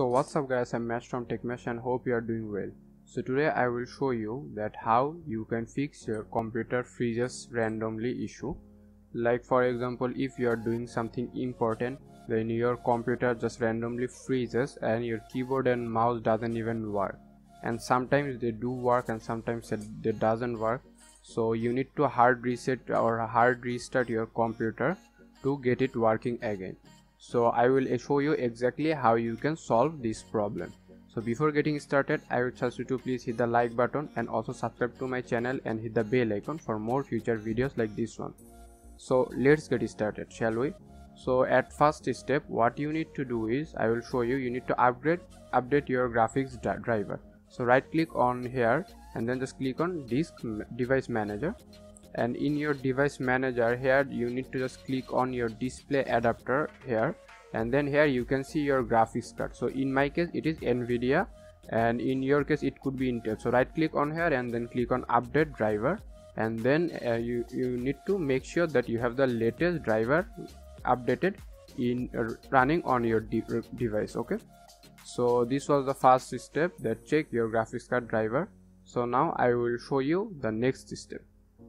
So what's up guys, I'm Matt from TechMesh and hope you are doing well. So today I will show you that how you can fix your computer freezes randomly issue. Like for example, if you are doing something important, then your computer just randomly freezes and your keyboard and mouse doesn't even work. And sometimes they do work and sometimes they doesn't work. So you need to hard reset or hard restart your computer to get it working again. So I will show you exactly how you can solve this problem. So before getting started, I would suggest you to please hit the like button and also subscribe to my channel and hit the bell icon for more future videos like this one. So let's get started, shall we? So at first step, what you need to do is, I will show you, you need to update your graphics driver. So right click on here and then just click on device manager, and in your device manager here you need to just click on your display adapter here, and then here you can see your graphics card. So in my case it is NVIDIA and in your case it could be Intel. So right click on here and then click on update driver, and then you need to make sure that you have the latest driver updated in running on your device. Okay, so this was the first step, that check your graphics card driver. So now I will show you the next step.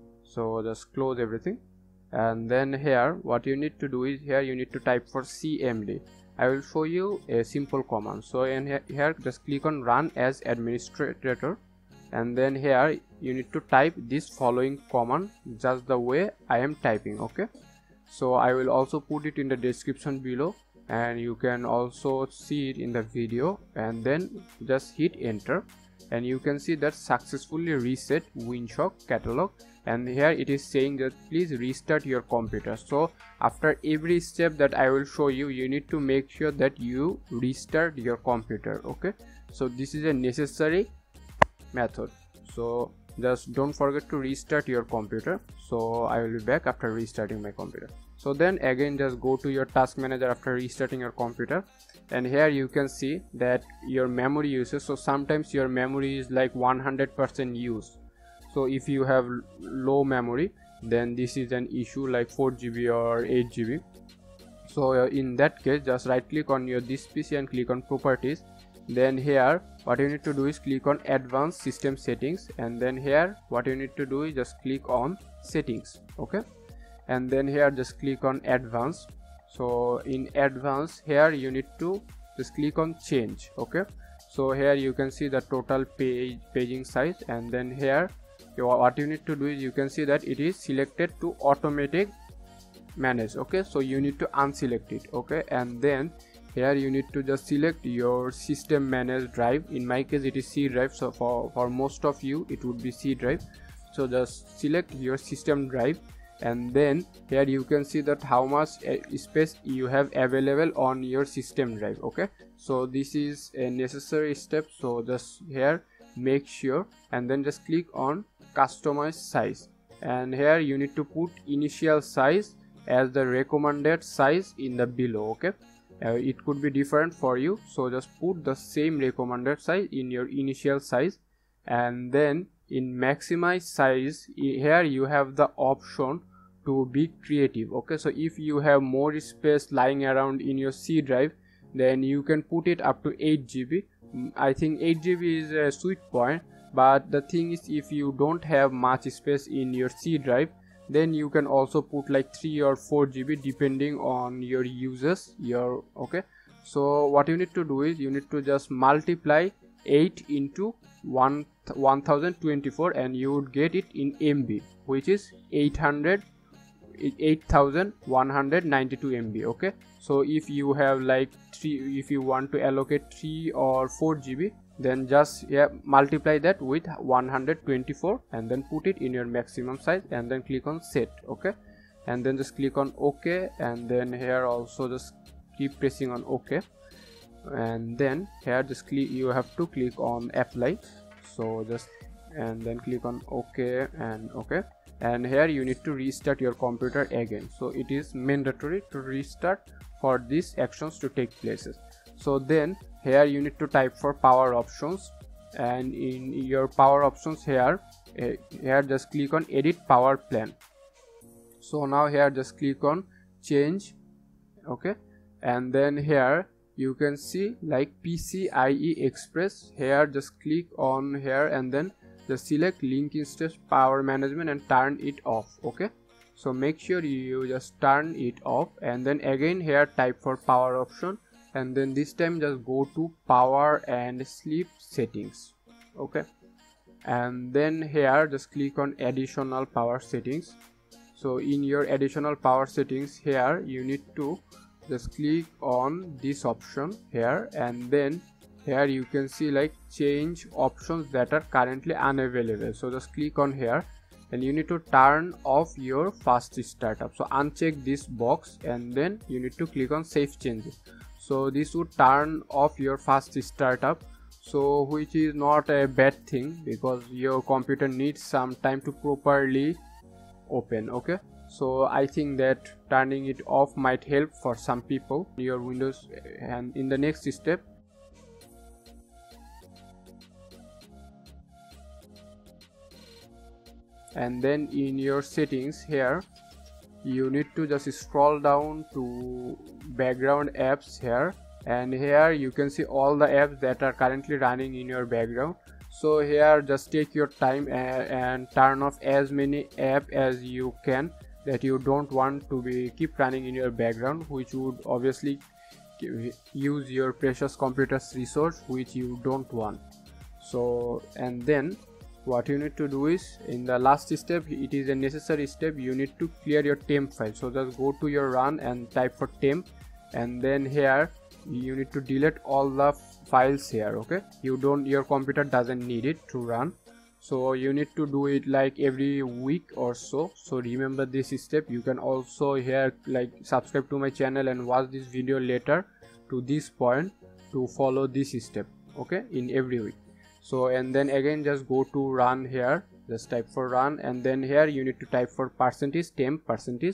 So just close everything, and then here what you need to do is, here you need to type for cmd. I will show you a simple command. So in here just click on run as administrator, and then here you need to type this following command just the way I am typing. Okay, so I will also put it in the description below and you can also see it in the video, and then just hit enter and you can see that successfully reset Winshock catalog, and here it is saying that please restart your computer. So after every step that I will show you, you need to make sure that you restart your computer. Okay, so this is a necessary method, so just don't forget to restart your computer. So I will be back after restarting my computer. So then again just go to your task manager after restarting your computer, and here you can see that your memory usage. So sometimes your memory is like 100% used. So if you have low memory, then this is an issue, like 4 GB or 8 GB. So in that case just right click on your this PC and click on properties. Then here what you need to do is click on advanced system settings, and then here what you need to do is just click on settings. Okay, and then here just click on advanced. So in advanced here you need to just click on change. Okay, so here you can see the total paging size, and then here what you need to do is, you can see that it is selected to automatic manage. Okay, so you need to unselect it. Okay, and then here you need to just select your system manage drive. In my case it is C drive, so for most of you it would be C drive. So just select your system drive, and then here you can see that how much space you have available on your system drive. Okay, so this is a necessary step, so just here make sure, and then just click on customize size, and here you need to put initial size as the recommended size in the below. Okay, it could be different for you, so just put the same recommended size in your initial size, and then in maximize size here you have the option to be creative. Okay, so if you have more space lying around in your C drive, then you can put it up to 8 GB. I think 8 GB is a sweet point, but the thing is, if you don't have much space in your C drive, then you can also put like 3 or 4 GB depending on your uses. Okay, so what you need to do is, you need to just multiply 8 into 1024 and you would get it in MB, which is 8192 MB. Okay, so if you have like if you want to allocate 3 or 4 GB, then just multiply that with 124 and then put it in your maximum size, and then click on set. Okay, and then just click on OK, and then here also just keep pressing on OK, and then here just you have to click on apply. So just and then click on OK and OK, and here you need to restart your computer again. So it is mandatory to restart for these actions to take places. So then here you need to type for power options, and in your power options here just click on edit power plan. So now here just click on change. Okay, and then here you can see like PCIe Express. Here just click on here and then just select link instance power management and turn it off. Okay, so make sure you just turn it off, and then again here type for power option, and then this time just go to power and sleep settings. Okay, and then here just click on additional power settings. So in your additional power settings, here you need to just click on this option here, and then here you can see like change options that are currently unavailable. So just click on here, and you need to turn off your fast startup. So uncheck this box, and then you need to click on save changes. So this would turn off your fast startup, so which is not a bad thing because your computer needs some time to properly open. Okay, so I think that turning it off might help for some people your Windows. And in the next step, and then in your settings here you need to just scroll down to background apps here, and here you can see all the apps that are currently running in your background. So here just take your time and turn off as many apps as you can that you don't want to be keep running in your background, which would obviously use your precious computer's resource, which you don't want. So and then what you need to do is, in the last step, it is a necessary step, you need to clear your temp file. So just go to your run and type for temp, and then here you need to delete all the files here. Okay, your computer doesn't need it to run, so you need to do it like every week or so. So remember this step. You can also here like subscribe to my channel and watch this video later to this point to follow this step. Okay, in every week. So and then again just go to run here, just type for run, and then here you need to type for %temp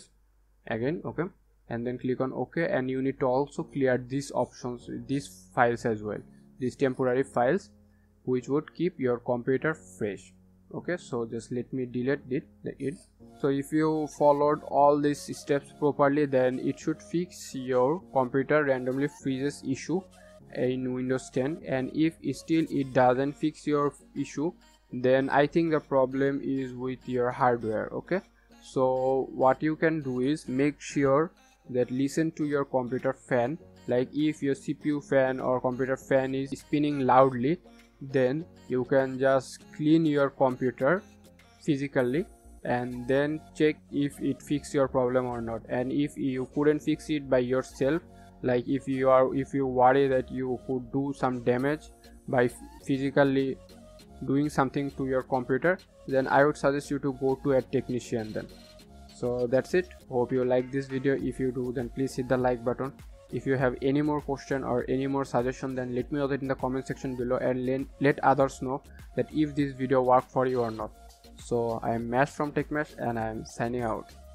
again. Okay, and then click on OK, and you need to also clear these options, these files as well, these temporary files, which would keep your computer fresh. Okay, so just let me delete it. So if you followed all these steps properly, then it should fix your computer randomly freezes issue in Windows 10. And if still it doesn't fix your issue, then I think the problem is with your hardware. Okay, so what you can do is make sure that listen to your computer fan. Like if your CPU fan or computer fan is spinning loudly, then you can just clean your computer physically and then check if it fixes your problem or not. And if you couldn't fix it by yourself, like if you worry that you could do some damage by physically doing something to your computer, then I would suggest you to go to a technician then. So that's it. Hope you like this video. If you do, then please hit the like button. If you have any more question or any more suggestion, then let me know that in the comment section below, and let others know that if this video worked for you or not. So I am Mash from TechMash, and I am signing out.